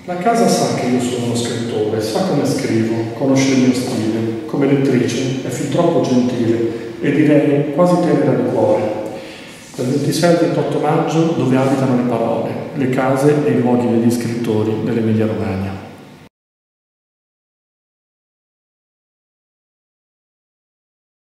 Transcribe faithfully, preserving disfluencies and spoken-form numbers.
La casa sa che io sono uno scrittore, sa come scrivo, conosce il mio stile. Come lettrice è fin troppo gentile e direi quasi tenera di cuore. Dal ventisei al ventotto maggio, dove abitano le parole, le case e i luoghi degli scrittori dell'Emilia Romagna.